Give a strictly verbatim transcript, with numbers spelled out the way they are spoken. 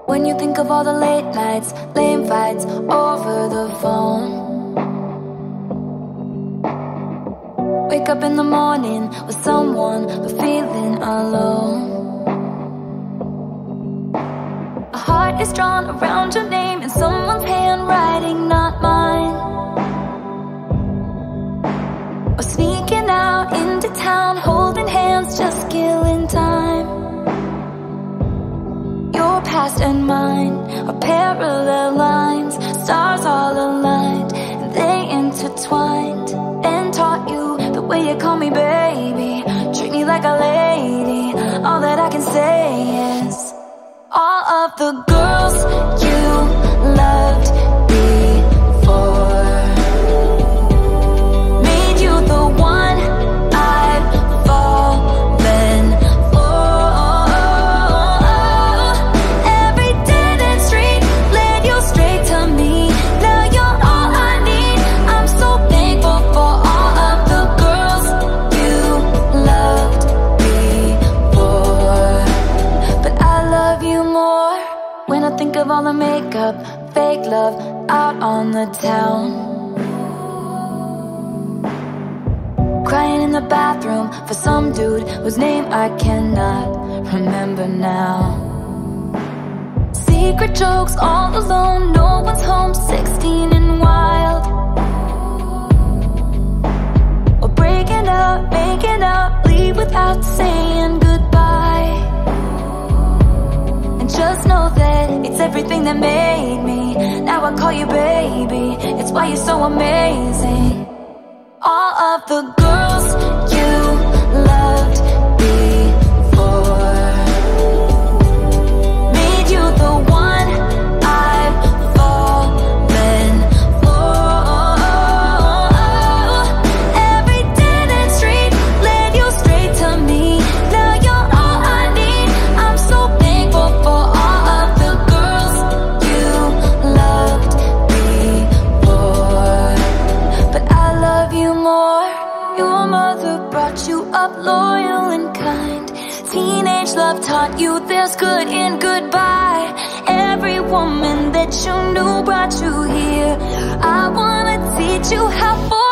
When you think of all the late nights, lame fights over the phone. Wake up in the morning with someone but feeling alone. A heart is drawn around your name in someone's handwriting, not mine. Or sneaking out into town, holding hands, just killing time. Your past and mine are parallel lines, stars all aligned, and they intertwined. And taught you the way you call me baby, treat me like a lady. All that I can say is, all of the girls you loved before made you the one I've fallen for. Every dead end street led you straight to me. Now you're all I need. I'm so thankful for all of the girls you loved before, but I love you more when I think of all the makeup, fake love out on the town. Crying in the bathroom for some dude whose name I cannot remember now. Secret jokes all alone, no one's home, sixteen and wild. Or breaking up, making up, leave without saying goodbye. And just know that it's everything that made me. Now I call you baby, it's why you're so amazing. All of the girls you loved before made you the one I've fallen for. Every dead end street led you straight to me. Now you're all I need. I'm so thankful for all of the girls you loved before, but I love you more. Your mother brought you up loyal and kind. Teenage love taught you there's good in goodbye. Every woman that you knew brought you here. I wanna teach you how for